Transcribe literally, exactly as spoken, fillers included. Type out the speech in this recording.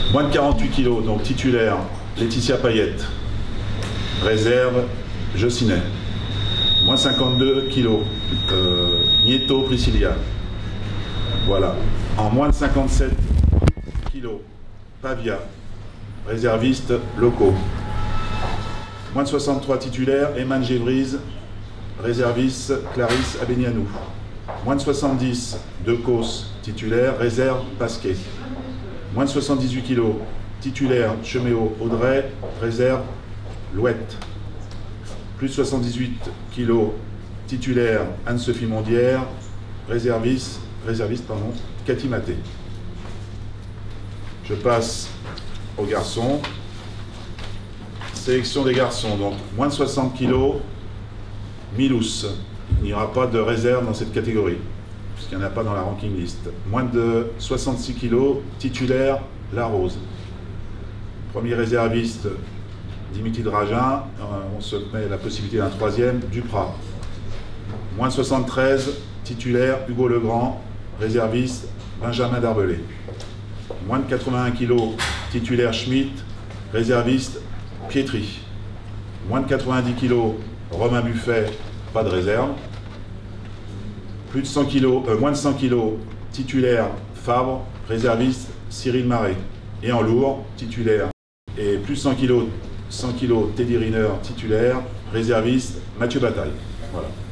Moins de quarante-huit kilos, donc titulaire, Laetitia Payette. Réserve, Jocinet. Moins de cinquante-deux kilos, euh, Nieto Priscilla. Voilà. En moins de cinquante-sept kilos, Pavia. Réserviste, locaux. Moins de soixante-trois titulaires, Eman Gévrise. Réserviste, Clarisse Abenianou. Moins de soixante-dix, Decos, titulaire, réserve, Pasquet. Moins de soixante-dix-huit kilos, titulaire, Cheméo, Audrey, réserve, Louette. Plus de soixante-dix-huit kilos, titulaire, Anne-Sophie Mondière, réserviste, réserviste, pardon, Cathy Maté. Je passe aux garçons. Sélection des garçons, donc moins de soixante kilos, Milous. Il n'y aura pas de réserve dans cette catégorie, puisqu'il n'y en a pas dans la ranking list. Moins de soixante-six kilos, titulaire, La Rose. Premier réserviste, Dimitri Dragin. On se met la possibilité d'un troisième, Duprat. Moins de soixante-treize, titulaire, Hugo Legrand. Réserviste, Benjamin Darbelé. Moins de quatre-vingt-un kilos, titulaire, Schmitt. Réserviste, Pietri. Moins de quatre-vingt-dix kilos, Romain Buffet. Pas de réserve. Plus de cent kilos, euh, moins de cent kilos, titulaire, Fabre. Réserviste, Cyril Marais. Et en lourd, titulaire. Et plus de cent kilos, cent kilos, Teddy Riner, titulaire. Réserviste, Mathieu Bataille. Voilà.